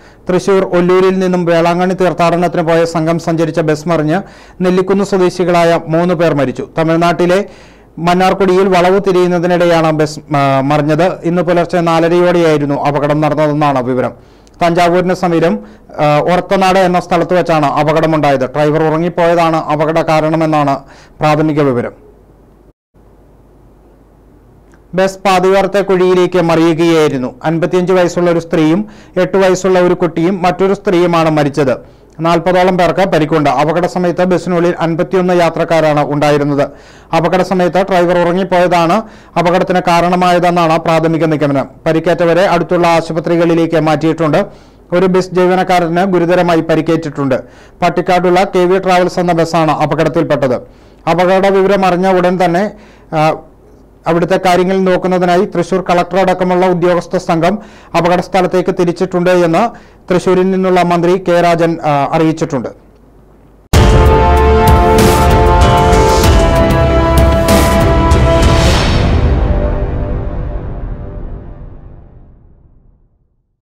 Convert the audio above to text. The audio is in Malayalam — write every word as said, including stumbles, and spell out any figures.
തൃശൂർ ഒല്ലൂരിൽ നിന്നും വേളാങ്കണ്ണി തീർത്ഥാടനത്തിന് പോയ സംഘം സഞ്ചരിച്ച ബസ് മറിഞ്ഞ് നെല്ലിക്കുന്ന് സ്വദേശികളായ മൂന്ന് പേർ മരിച്ചു. തമിഴ്നാട്ടിലെ മന്നാർക്കുടിയിൽ വളവ് തിരിയുന്നതിനിടെയാണ് ബസ് മറിഞ്ഞത്. ഇന്ന് പുലർച്ചെ നാലരയോടെയായിരുന്നു അപകടം നടന്നതെന്നാണ് വിവരം. തഞ്ചാവൂരിന് സമീപം ഒറത്തനാട് എന്ന സ്ഥലത്ത് വെച്ചാണ് അപകടമുണ്ടായത്. ഡ്രൈവർ ഉറങ്ങിപ്പോയതാണ് അപകട കാരണമെന്നാണ് പ്രാഥമിക വിവരം. ബസ് പാതയോരത്തെ കുഴിയിലേക്ക് മറിയുകയായിരുന്നു. അൻപത്തിയഞ്ച് വയസ്സുള്ള ഒരു സ്ത്രീയും എട്ട് വയസ്സുള്ള ഒരു കുട്ടിയും മറ്റൊരു സ്ത്രീയുമാണ് മരിച്ചത്. നാൽപ്പതോളം പേർക്ക് പരിക്കുണ്ട്. അപകട സമയത്ത് ബസ്സിനുള്ളിൽ അൻപത്തിയൊന്ന് യാത്രക്കാരാണ് ഉണ്ടായിരുന്നത്. അപകട സമയത്ത് ഡ്രൈവർ ഉറങ്ങിപ്പോയതാണ് അപകടത്തിന് കാരണമായതെന്നാണ് പ്രാഥമിക നിഗമനം. പരിക്കേറ്റവരെ അടുത്തുള്ള ആശുപത്രികളിലേക്ക് മാറ്റിയിട്ടുണ്ട്. ഒരു ബസ് ജീവനക്കാരന് ഗുരുതരമായി പരിക്കേറ്റിട്ടുണ്ട്. പട്ടിക്കാടുള്ള കെ വി ട്രാവൽസ് എന്ന ബസ്സാണ് അപകടത്തിൽപ്പെട്ടത്. അപകട വിവരം അറിഞ്ഞ ഉടൻ തന്നെ അവിടുത്തെ കാര്യങ്ങൾ നോക്കുന്നതിനായി തൃശൂർ കളക്ടർ അടക്കമുള്ള ഉദ്യോഗസ്ഥ സംഘം അപകട സ്ഥലത്തേക്ക് തിരിച്ചിട്ടുണ്ട് എന്ന് തൃശൂരിൽ നിന്നുള്ള മന്ത്രി കെ രാജൻ അറിയിച്ചിട്ടുണ്ട്.